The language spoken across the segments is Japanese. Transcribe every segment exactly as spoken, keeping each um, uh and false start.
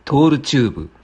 トールチューブ。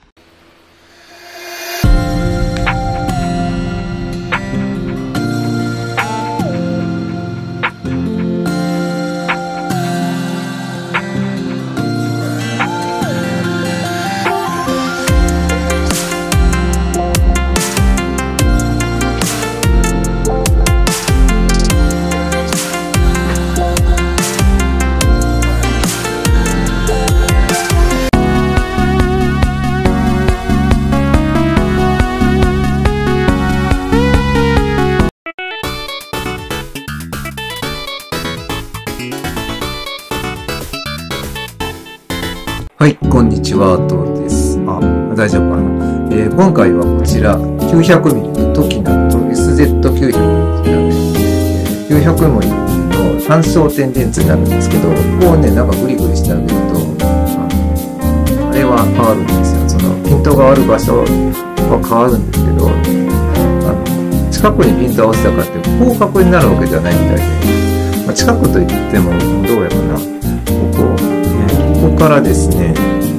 はい、こんにちは、トールです。あ、大丈夫かな。えー、今回はこちら、きゅうひゃくミリ のトキナと エスゼットきゅうひゃく こちらで、えー、きゅうひゃくミリ の単焦点レンズになるんですけど、ここをね、なんかグリグリしてあげると、あの、あれは変わるんですよ。その、ピントがある場所は変わるんですけど、あの、近くにピント合わせたかって広角になるわけじゃないみたいで、まあ、近くといっても、どうやかな、ここ、ここからですね、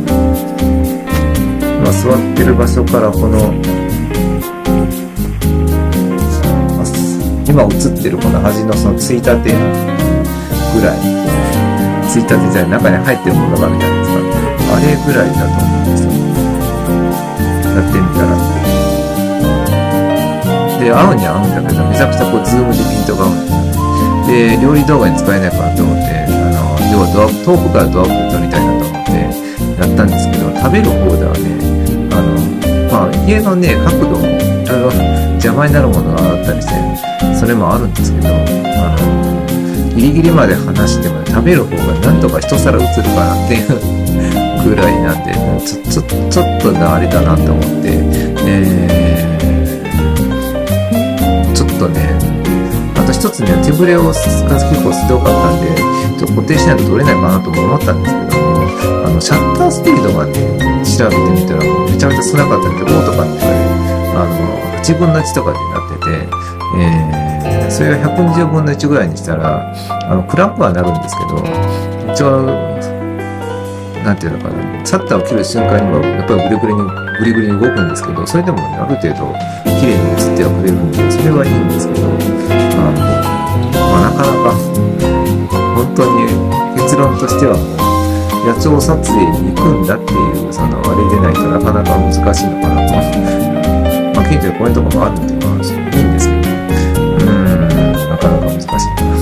まあ、座ってる場所からこの、今映ってるこの端のそのついたてぐらい、ついたてじゃない、中に入ってるものがあるじゃないですか。あれぐらいだと思うんですよ。やってみたら。で、合うには合うんだけど、めちゃくちゃこうズームでピントが合うんですよ。で、料理動画に使えないかなと思って、要はドア遠くからドアップで撮りたいなと思ってやったんですけど、食べる方ではね、あの、まあ、家のね、角度もいろいろ邪魔になるものがあったりして、それもあるんですけど、あの、ギリギリまで離しても、ね、食べる方がなんとか一皿映るかなっていうぐらいなんで、ちょ、ちょ、ちょっとあれだなと思って、えー、ちょっとね、あと一つね、手ぶれを結構ひどかったんで、ちょっと固定しないと撮れないかなとも思ったんですけども、あの、シャッタースピードがね、調べてみたらもうめちゃめちゃ少なかったんで、ごとかってあの、はちぶんのいちとかになってて、えー、それがひゃくにじゅうぶんのいちぐらいにしたら、あの、クランプはなるんですけど、一応、なんていうのかな、シャッターを切る瞬間には、やっぱりグリグリに、グリグリに動くんですけど、それでもね、ある程度、綺麗に映ってはくれるんで、それはいいんですけど、あの、まあ、なかなか、本当に結論としてはもう野鳥撮影に行くんだっていうそのあれでないとなかなか難しいのかなと。まあ近所に公園とかもあるんでまあいいんですけど、うーんなかなか難しい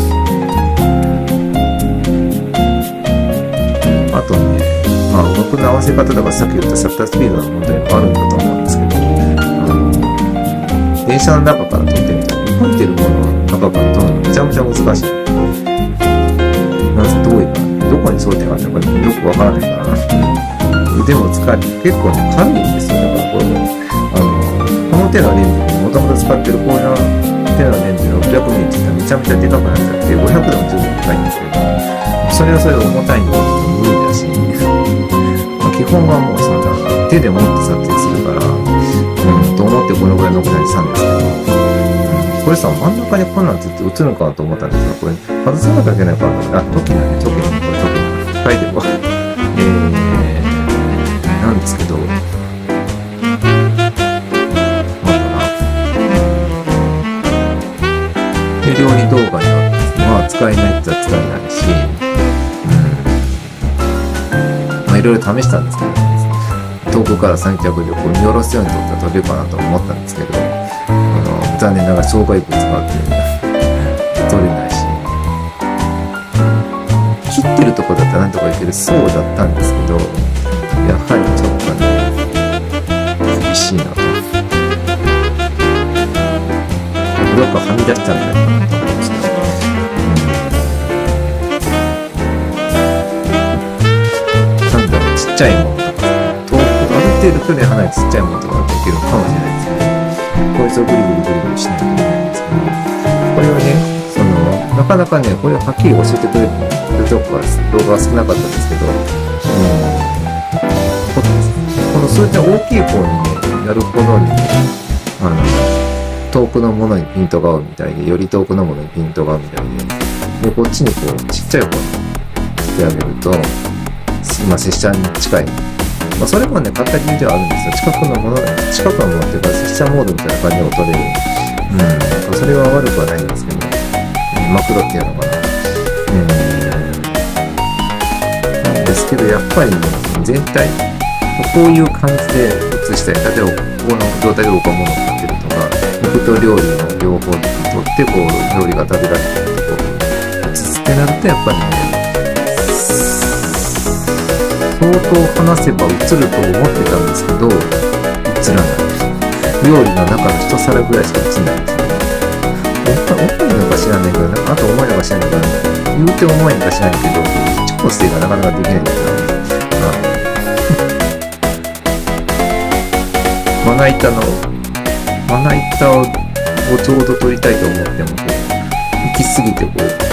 な。あとね、まあ動くの合わせ方とかさっき言ったシャッタースピードの問題もあるんだと思うんですけど、あの電車の中から撮ってみたり動いてるものの中から撮るのめちゃめちゃ難しい。どういうか、どこに焦点があるのかよくわからないからな。腕も使い、結構ね、軽いんですよ。だからこれも、あの、この手のレンズ、もともと使ってるこういう手のレンズろっぴゃくミリって言ったらめちゃめちゃでかくなっちゃって、ごひゃくでも十分でかいんですけど、それはそれで重たいんで無理だし、まあ、基本はもうそんな、手で持って撮影するから、うん、と思ってこのぐらいの大きさにしたんですけど、これさ、真ん中にこんなんつって映るのかなと思ったんですが、これ外さなきゃいけないから、あ、トキだね、トキだね、これトキだね。書いてるわ。えー、なんですけど、まあかな。で、料理動画には、まあ使えないって言ったら使えないし、うん。まあいろいろ試したんですけどね、遠くから三脚でこう見下ろすように撮ったら撮れるかなと思ったんですけど、残念ながら障害物があって取れないし、切ってるとこだったらなんとかいけるそうだったんですけど、やはりちょっとね厳しいなと、どっかはみ出しちゃうんじゃないかなと思いました。うん、なんだろう、ちっちゃいものとか遠くある程度距離離れてちっちゃいものとかだといけるかもしれないですね。こいつをグリグリグリグリしないといけないんですけど、これはね、その、なかなかね、これをはっきり教えてくれるとこが動画が少なかったんですけど、うん、この数字の大きい方にね、やるほどにね、あの、遠くのものにピントが合うみたいで、より遠くのものにピントが合うみたいで、で、こっちにこう、ちっちゃい方にしてあげると、今、拙者に近いまあ、それもね、買った理由ではあるんですよ。近くのもの、近くのものっていうか、拙者モードみたいな感じを取れる。うん。それは悪くはないんですけど、マクロっていうのかな。うん。なんですけど、やっぱりね、全体、こういう感じで写したい。例えば、ここの状態で僕は物を買ってるとか、肉と料理の両方にとって、こう、料理が食べられてるところに写すってなると、やっぱりね、相当話せば映ると思ってたんですけど、映らない。料理の中の一皿ぐらいしか映んないんですよ。重いのか知らないけど、あと重いのか知らないけど、言うて重いのか知らないけど、調整がなかなかできないんですよ。まな板の、まな板をちょうど取りたいと思っても、こう、行き過ぎてこう、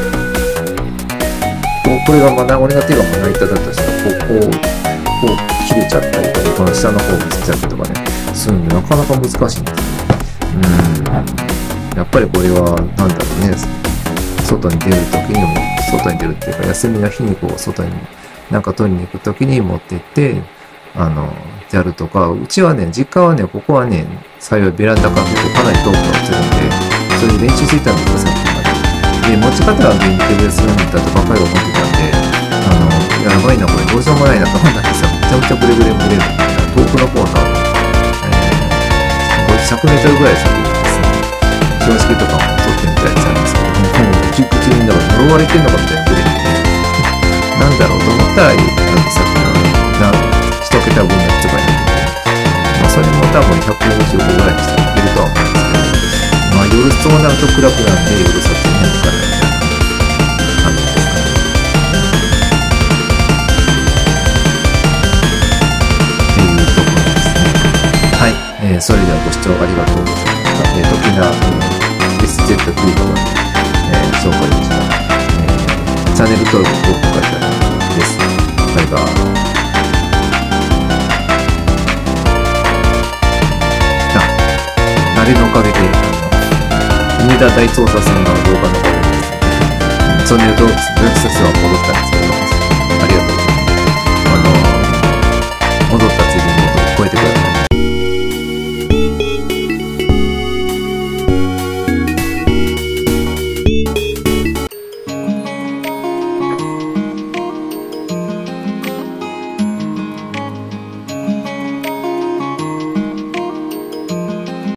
これがまな、俺が手がまな板だとしたら、こう、こう、こう切れちゃったりとか、この下の方につっちゃったりとかね、するんで、なかなか難しいんですよ。うん。やっぱりこれは、なんだろうね、外に出るときにも、外に出るっていうか、休みの日にこう、外になんか取りに行くときに持ってって、あの、やるとか、うちはね、実家はね、ここはね、幸いベランダから見てかなり遠くが映るんで、それで練習していたんですよ、さっきまで。で、持ち方は現役でするんだとばっかり思ってたんで、あの、やばいな、これどうしようもないなと思ったんですよ。めちゃめちゃブレブレブレる。遠くの方の、えー、これひゃくメートルぐらい先ですね、標識とかも撮ってみたりしたんですけど、もう、口々にだから呪われてんのかみたいなブレてね、なんだろうと思ったら、さっきのね、な一桁分のやつとかになってて、まあ、それも多分ひゃくごじゅうごぐらいにしたらいけるとは思うんですけど、まあ、夜そうなると暗くなんで、夜撮影には向かないみたいな感じですかね。っていうところですね。はい。えー、それではご視聴ありがとうございました。えー、時な、えー、エスゼットキー の、えー、紹介でした。えー、チャンネル登録、高評価いただきです。バイバイ。あれのおかげで、あの、梅田大捜査線の動画のおかげで、チャンネル登録者数は戻ったんですけど、